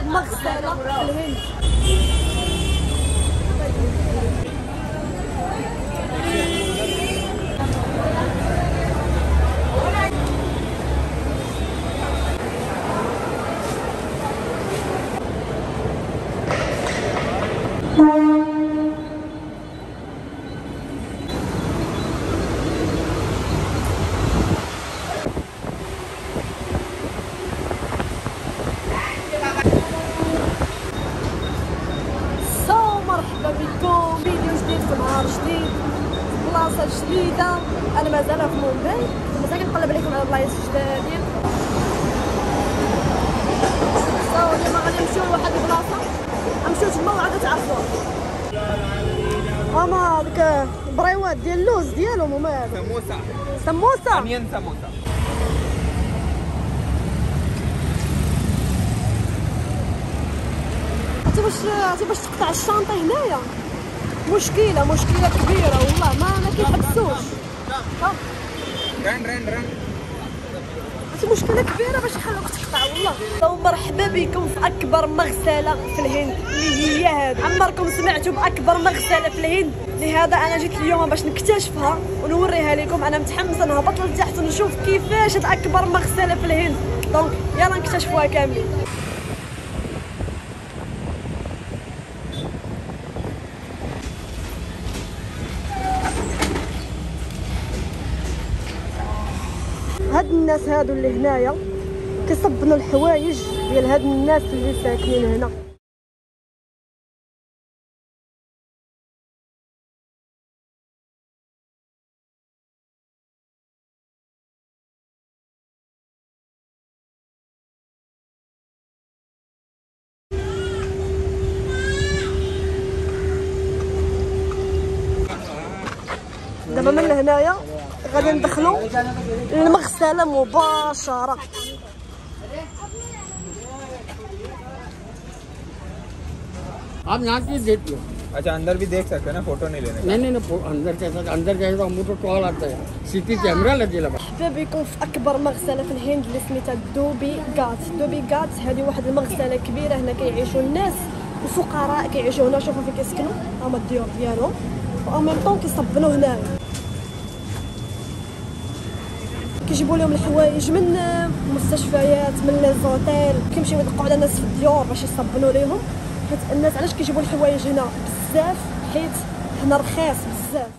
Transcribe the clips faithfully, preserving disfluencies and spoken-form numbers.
مغسله في الهند. مرحبا بكم فيديو جديد في نهار جديد بلاصه جديده. انا مازال في مومباي، مازال كنقلب عليكم على بلايص جدادين. صاو اليوم غادي نمشيو لواحد البلاصه، غنمشيو تما وعاد تعرفوها. اما داك بريوات ديال اللوز ديالهم هما هادو سموسه سموسه امين سموسه. عرفتي باش عرفتي باش تقطع الشانطه هنايا مشكله مشكله كبيره والله، ما ما كيحبسوش. ها رن رن رن عرفتي مشكله كبيره باش يخلوك تقطع والله. مرحبا بكم في اكبر مغسله في الهند اللي هي هذه. عمركم سمعتوا باكبر مغسله في الهند؟ لهذا انا جيت اليوم باش نكتشفها ونوريها لكم. انا متحمسه نهبط لتحت ونشوف كيفاش هاد اكبر مغسله في الهند. دونك يلا نكتشفوها كاملين. هاد الناس هادو اللي هنايا كيصبنوا الحوايج ديال هاد الناس اللي ساكنين هنا. دابا من هنايا غادي ندخلوا المغسله مباشره. आप यहाँ से देख लो। अच्छा अंदर भी देख सकते हैं ना, फोटो नहीं लेने का? नहीं नहीं नहीं अंदर कैसा अंदर जाए तो हमको कॉल आता है सीटी कैमरा लगे लगा। مرحبا بكم في اكبر مغسله في الهند اللي سميتها دوبي غات. دوبي غات هذه واحد المغسله كبيره هنا كيعيشوا الناس الفقراء، كيعيشوا هنا. شوفوا فين كيسكنوا، هما الديور ديالهم، و ميم طون كيصبنوا هنايا. كيجيبوا لهم الحوايج من مستشفيات، من لي زوتيل، كيمشيو يدقوا على ناس في الديور باش يصبنوا ليهم. حيت الناس علاش كيجيبوا الحوايج هنا بزاف؟ حيت هنا رخيص بزاف.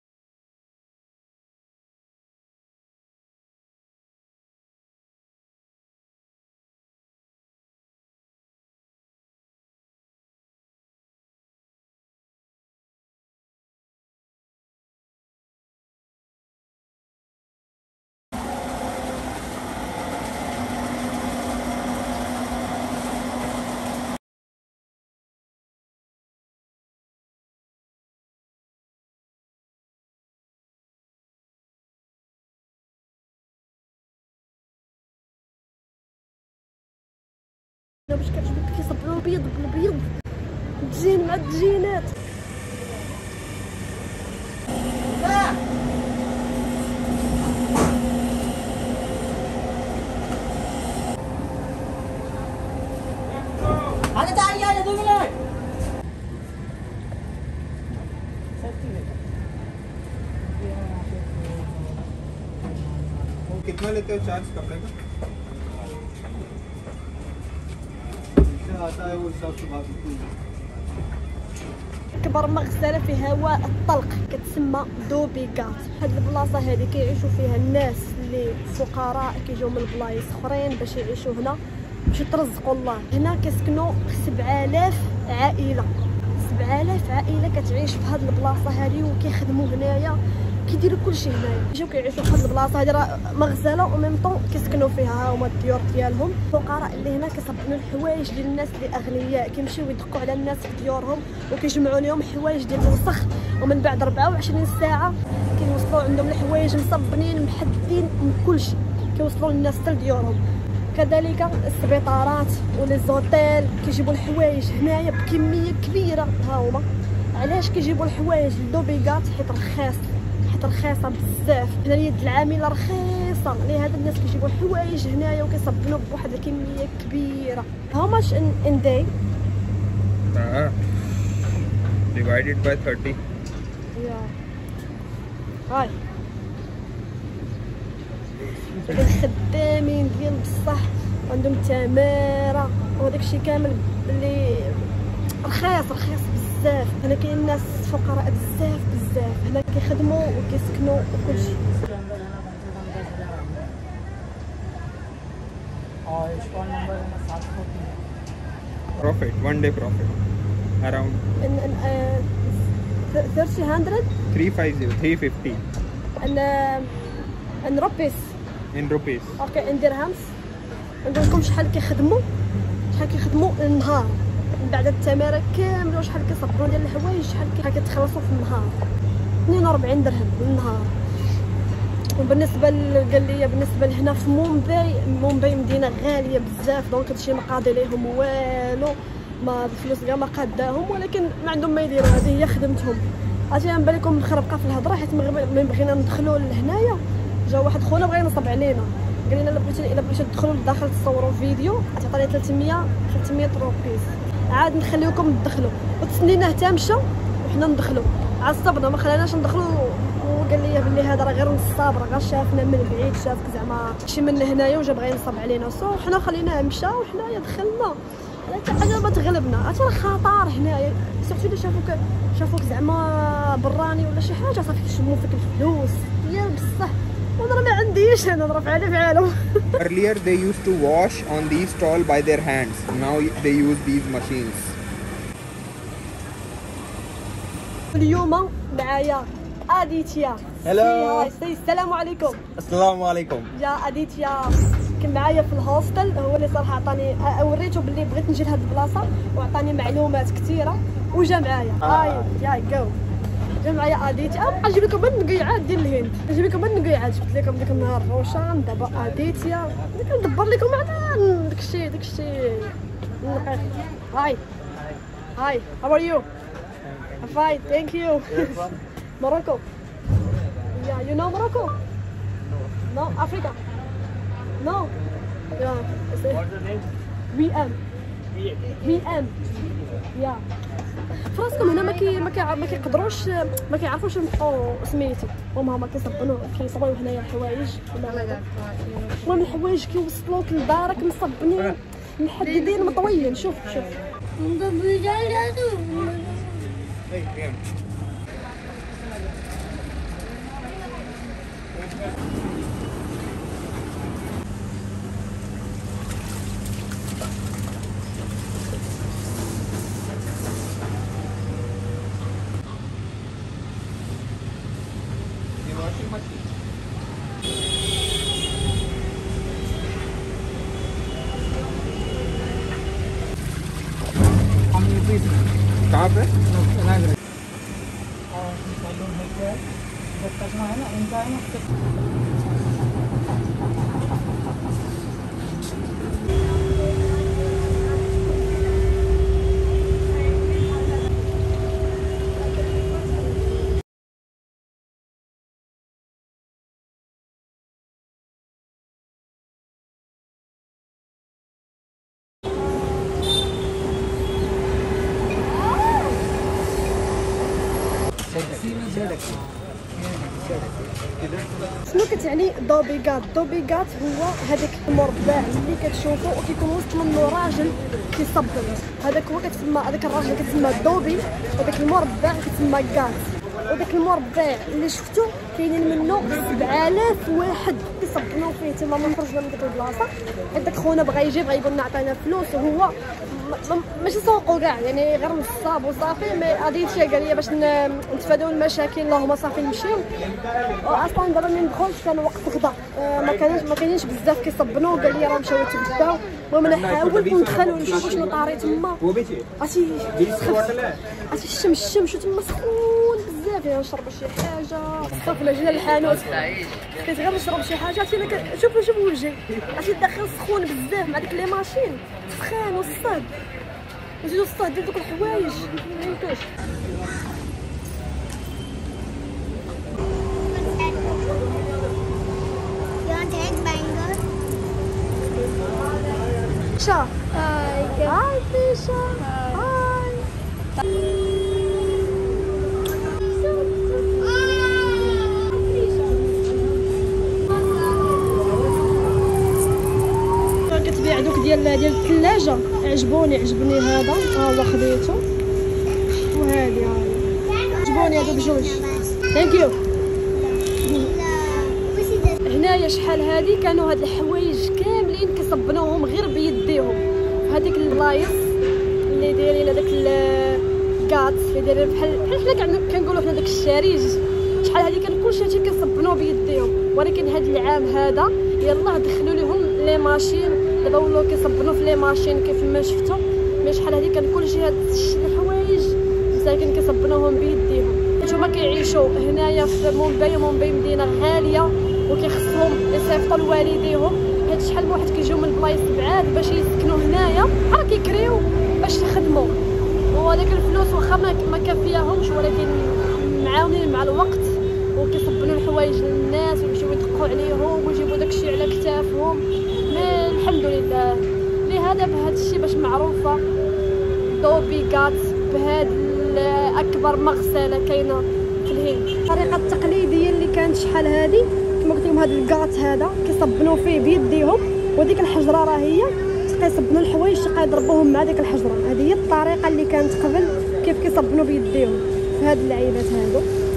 باش كتعجبك كيصبروا البيض بالبيض، تجين مع التجينات. अरे चाहिए आइए दो मिनट। कितना लेते हो चार्ज कपड़े का? आता है वो हिसाब से बात होती है। اكبر مغسله في هواء الطلق كتسمى دوبي غات. هاد البلاصه هذه كيعيشوا فيها الناس اللي فقراء، كيجيو من بلايص اخرين باش يعيشوا هنا باش يترزقوا الله. هنا كيسكنوا سبعة آلاف عائله، سبعة آلاف عائله كتعيش في هاد البلاصه هذه وكيخدموا هنايا، كيديروا كلشي هنايا. يجيو كيعيشوا في هاد البلاصه هذه، راه مغسله و ميم طون كيسكنوا فيها. ها هما الديور ديالهم. الفقراء اللي هنا كيصبنوا الحوايج ديال الناس اللي اغنياء، كيمشيو يدقوا على الناس في ديورهم وكيجمعوا لهم حوايج ديال الوسخ، ومن بعد أربعة وعشرين ساعه كيوصلوا عندهم الحوايج مصبنين محدين من كلشي، كيوصلوا للناس حتى لديورهم. كذلك السبيطارات ولي زوتيل كيجيبوا الحوايج هنايا بكميه كبيره. ها هما علاش كيجيبوا الحوايج لدوبي غات؟ حيت رخيص، حيت رخيصه بزاف. هنا اليد العامله رخيصه بلاصه لهذا الناس كيجيبوا حوايج هنايا وكيصبنوا بواحد الكميه كبيره. How much in in day? Ah, divided by thirty. Yeah. هاي خدامين ديال بصح عندهم تماره وهداك الشيء كامل اللي رخيص رخيص بزاف. هنا كاين ناس فقراء بزاف بزاف هنا كيخدموا وكيسكنوا وكلشي. Profit, one day profit around ان ان thirty hundred three fifty, three fifty ان ان روبيس. in rupees. اوكي ان درهمز. نقول لكم شحال كيخدموا شحال كيخدموا النهار من بعد التماره كامله وشحال كيصبروا ديال الحوايج شحال كيتخلصوا في النهار. اثنين وأربعين درهم للنهار. وبالنسبه قال لي بالنسبه لهنا في مومباي مومباي مدينه غاليه بزاف دونك هادشي ما قاضي ليهم والو ما الفلوس كاع ما قاداهم ولكن ما عندهم ما يديروا هذه هي خدمتهم. عرفتي غنبان لكم مخربقه في الهضره حيت ملي بغينا ندخلوا لهنايا جا واحد خونا بغى ينصب علينا قال لنا الا بغيتو الا بغيتو تدخلوا لداخل تصوروا فيديو تعطيني ثلاثمية ثلاثمية روبيس عاد نخليوكم تدخلوا وتسنينا حتى مشى وحنا ندخلوا. عصبنا ما خلاناش ندخلوا وقال لي بلي هذا راه غير نصاب راه غير شافنا من بعيد شافك زعما شي من هنايا وجا بغى ينصب علينا سو حنا خليناه مشى وحنايا دخلنا. حتى حاجه ما تغلبنا عرفتي راه خطر هنايا سيرتو الا شافوك شافوك زعما براني ولا شي حاجه صافي كيشموا فيك الفلوس يا بصح وانا راه ما عنديش انا راه فعالي فعالو. Earlier they used to wash on these stall by their hands. Now they use these machines. اليوم معايا اديتيا. هلا. سي السلام عليكم. السلام عليكم. يا اديتيا كان معايا في الهوستل هو اللي صراحه عطاني وريته باللي بغيت نجي لهاد البلاصه وعطاني معلومات كثيره وجا معايا. هاي يا جو جا معايا اديتيا ابقى نجيب لكم النقيعات ديال الهند نجيب لكم النقيعات جبت لكم ديك النهار روشان دابا اديتيا كندبر لكم على داكشي داكشي. هاي هاي هاو ار يو fine thank you. Morocco. Yeah, you know Morocco? No, Africa. No. Yeah. What's the name? V M. V M. Yeah. فراسكم هنا ما كي ما كي ما كيقدروش ما كيعرفوش ينطقوا سميتو هما هما كيصبنوا كيصبوا هنايا الحوايج. المهم الحوايج كيوصلوك لدارك مصبنين محددين مطويين. شوف شوف Hey, yeah. The washing machine. कहाँ पे? شنو كتعني دوبيغات؟ دوبيغات هو هذاك المربع اللي كتشوفو وكيكون وسط منه راجل كيصبر هذاك هو كتسمى هذاك الراجل كتسمى دوبي وذاك المربع كتسمى غات. وداك المربع اللي شفتو كاينين منه سبعة آلاف واحد كيصبنوا فيه تما من خرجنا من ديك البلاصه. هذاك خونا بغا يجي بغا يقول لنا عطينا فلوس وهو ماشي سوقو كاع يعني غير نصاب وصافي. مي اديتي قال لي باش نتفاداو المشاكل اللي هما صافي نمشيو اصلا دابا ملي دخلت كان وقت غدا ما كانش ما كاينينش بزاف كيصبنوا. قال لي راه مشاو يتغداو. المهم انا حاولت ندخل ونشوف شنو طاري تما. عرفتي عرفتي الشمس الشمس تما سخون بزاف يعني نشربوا شي حاجه صافي. جينا للحانوت بقيت غير نشرب شي حاجه. عرفتي شوفوا شوفوا وجهي عرفتي الداخل سخون بزاف مع ديك لي ماشين سخان والصهد وزيدو الصهد ديال دوك الحوايج ميمكنش. You want to فيشا. هاي هاي فيشا. هاي. كتبيع دوك ديال ديال الثلاجه، عجبوني عجبني هذا ها هو خديته، وهذه عجبوني هذوك بجوج. ثانك يو. هنايا شحال هادي كانوا هاد الحوايج كاملين كيصبنوهم غير بيديهم في هذيك البلايص اللي دايرين هذاك الكاط اللي دايرين بحال بحال حنا كنقولوا حنا داك الشاريج. شحال هادي كان كلشي هادشي كيصبنوه بيديهم، ولكن هاد العام هذا يلاه دخلوا لهم لي ماشين، دابا ولاو كيصبنوا في لي ماشين كيف ما شفتوا. مي شحال هادي كان كلشي هاد الحوايج مساكن كيصبنوهم بيديهم. نتوما كيعيشوا هنايا في مومباي، مومباي مدينه غاليه وكيخصهم يصيفطوا لوالديهم. حيت شحال من واحد كيجيو من بلايص بعاد باش يسكنوا هنايا، بحال كيكريو باش يخدموا، وهذاك الفلوس واخا ما كافياهمش ولكن معاونين مع الوقت وكيصبنوا الحوايج للناس ويمشيو يدقوا عليهم ويجيبوا داكشي على كتافهم. مي الحمد لله لهذا بهذا الشيء باش معروفه دوبي كات بهاد اكبر مغسله كاينه في الهند. الطريقه التقليديه اللي كانت شحال هادي كما قلت لكم، هذا الكاط هذا كيصبنوا فيه بيديهم، وديك الحجره راه هي كيصبنوا الحوايج تلقى يضربوهم مع ديك الحجره. هذه هي الطريقه اللي كانت قبل كيف كيصبنوا بيديهم في هاد اللعيبات هادو.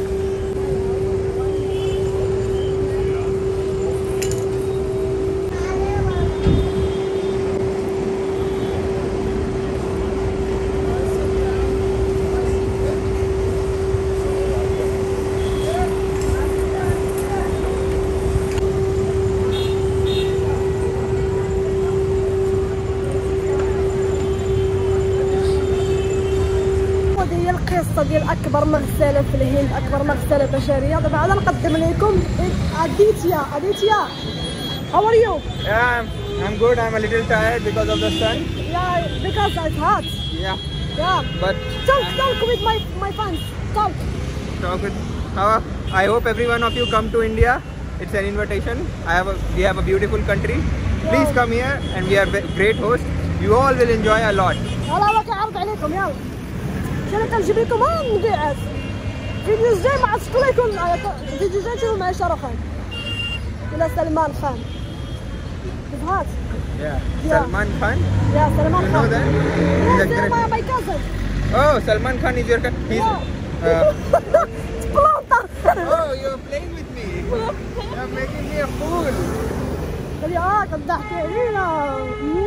القصه ديال اكبر مغسله في الهند، اكبر مغسله بشريه. دابا انا نقدم لكم اديتيا. اديتيا how are you? Yeah, I'm, I'm good. I'm a little tired because of the sun. Yeah, because it's hot. Yeah. Yeah. But talk talk with my my fans. Talk. Talk with. How? I hope every one of you come to India. It's an invitation. I have a we have a beautiful country. Please come here and we are great hosts. You all will enjoy a lot. يلا كنعرض عليكم يلا. انا كنجيب لكم المبيعات. الفيديو الجاي ما عرفتش شكون يكون معايا. الفيديو الجاي تيكون معايا شاروخ خان ولا سلمان خان. هات. Yeah. Salman Khan. Yeah, Salman You Khan. know that? Yeah, He's a my, great... my cousin. Oh, Salman Khan is your cousin. He's. Yeah. Uh... Planta. Oh, you're playing with me. You're making me a fool. خلي اه كضحكي علينا.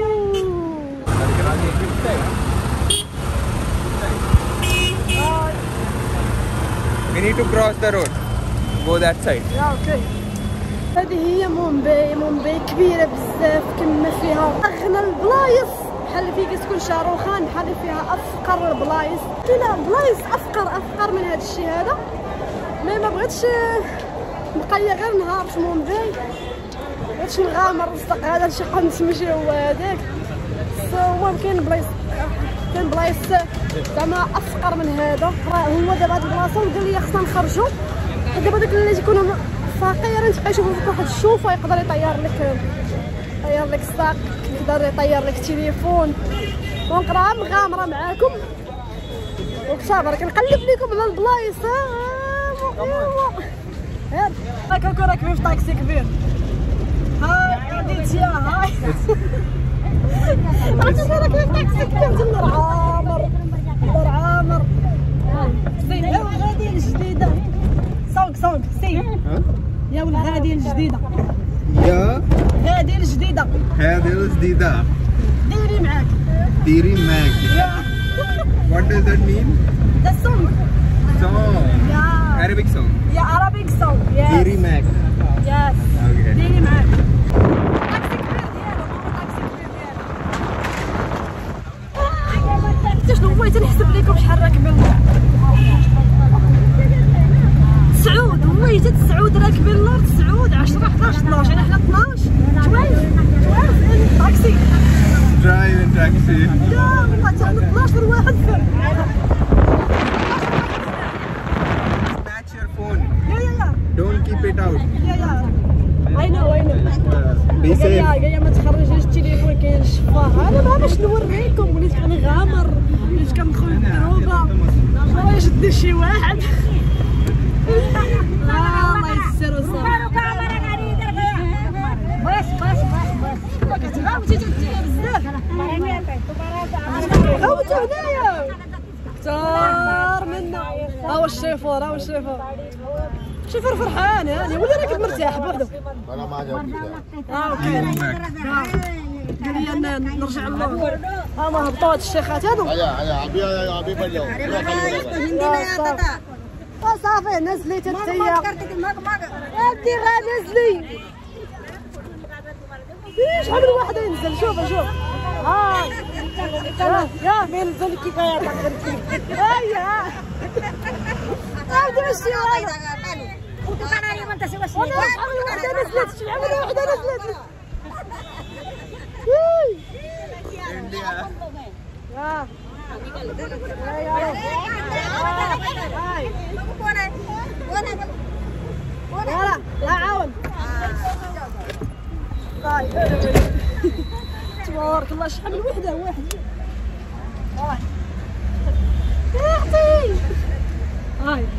We need to cross the road. Go that side. يا اوكي. هذه هي مومباي. مومباي كبيره بزاف، كما فيها اغنى البلايص، بحال اللي فيه كتكون شاروخان، بحال اللي فيها افقر البلايص. كاينه بلايص افقر افقر من هذا الشيء هذا. مي ما بغيتش نبقى غير نهار في مومباي، بغيتش نغامر الصدق هذا الشيء قنت ماشي هو هذاك. المهم كاين بلايص كاين بلايص زعما افقر من هذا. راه هو دابا هاد البلاصه وقال لي خصنا نخرجوا، دابا داك اللي تيكونوا فقيرين تبقى يشوفوا فيك واحد الشوفه يقدر يطير لك يطير لك الساق، يقدر يطير لك التليفون. دونك راه مغامره معاكم وصابر كنقلب لكم على البلايص. ها هاك هاك راكبين في طاكسي كبير. هاي اديتيا هاي عرفتي راكبين في طاكسي كبير ديال نور عامر. نور عامر سي هذه الجديده. صونك صونك سي يا ولد هذه الجديده. يا هذه الجديده. هذه الجديده. ديري معاك. ديري معاك. What does that mean? The song. Song. Yeah. Arabic song. Yeah, Arabic song. Yes. ديري معاك. Yes. Okay. ديري معاك. طاكسي كبير ديالو. طاكسي كبير ديالو. حتى شنو بغيت نحسب لكم شحال راكبين. تسعود والله حتى تسعود راكبين اللور. تسعود عشرة حداش اثناش يعني حنا اثناش. twelve twelve in taxi. Drive in taxi. لا والله حتى حنا اثناش واحد فر. Snatch your phone. يا يا يا. Don't keep it out. يا يا. I know I know. Be safe. يا يا ما تخرجيش التليفون كاين الشفا. الاخبار؟ انا ما باش نوريكم، وليت كنغامر، وليت كندخل للدروبه، راه يشدني شي واحد. الله يسر وصافي. بس بس بس بس عاودتي تديها بزاف. عاودتو هنايا كثار منا. ها هو الشيفور، ها هو الشيفور. الشيفور فرحان هاني، ولا راك مرتاح بوحدو؟ انا ما عجبني. اه اوكي. قال لي نرجع للور. ها ما هبطوا هاد الشيخات هادو. هيا هيا ابي ابي بجاو. صافي نزلي تتيا. انتي غنزلي. شحال من واحد ينزل؟ شوف شوف. ها يا بنزل كي كايا تقدرتي. هيا عاودي مشي وانا. وتقراني وانت سوا شي. وانا شحال من وحده نزلت، شحال من وحده نزلت. India. ها لا لا عاون. تبارك الله شحال من وحده واحد. هاي يا اختي هاي